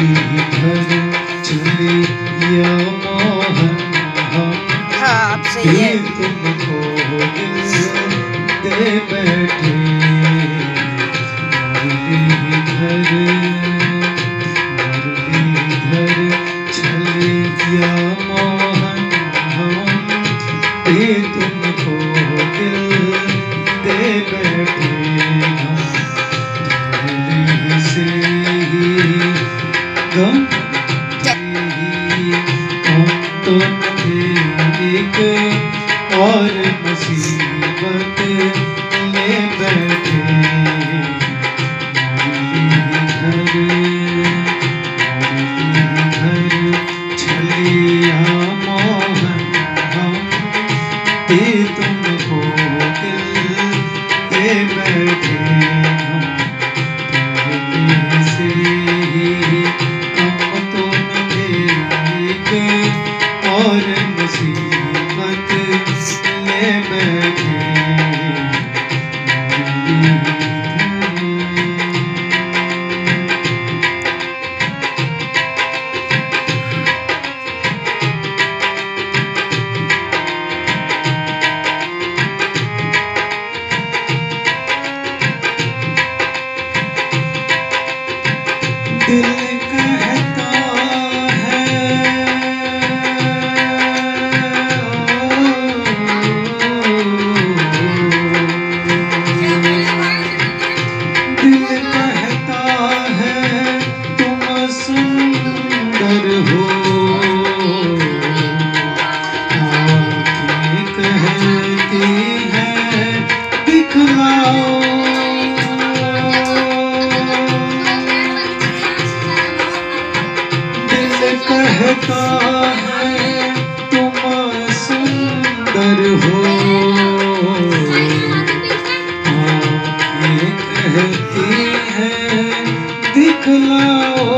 घर चले या मोहन हम भी तुमको दिल दे बैठे। मुरलीधर चले या मोहन हम भी तुमको दिल दे बैठे। से गम हम तो एक और मुसीबत ले बैठे। मुरलीधर छलिया मोहन हम भी तुमको दिल दे बैठे। और मुसीबत ले बैठे। दिल कहता सुंदर हो, आँखें कहती हैं दिखलाओ। दिल कहता है तुम सुंदर हो, आँखें कहती हैं दिखलाओ।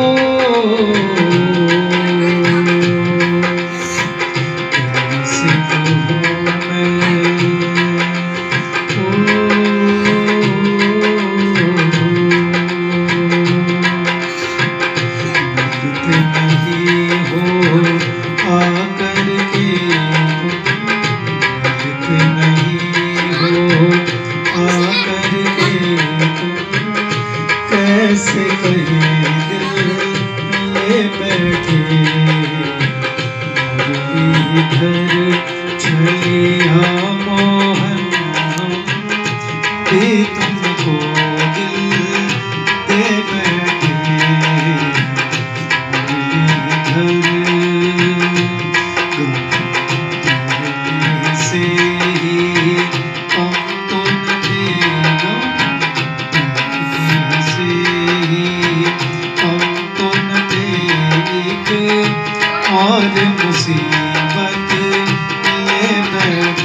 कैसे कहीं दिल ले बैठे। मुरलीधर छलिया मोहन हम भी तुमको दिल दे बैठे। मुरलीधर से ही हम तो और मुसीबत ले बैठे।